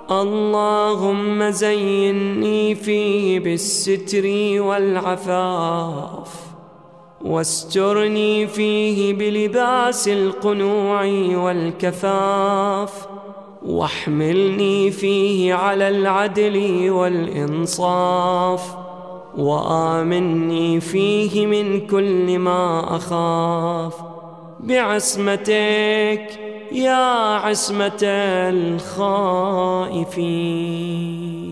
اللهم زيني فيه بالستر والعفاف، واسترني فيه بلباس القنوع والكفاف، واحملني فيه على العدل والإنصاف، وآمني فيه من كل ما أخاف، بعصمتك يا عصمة الخائفين.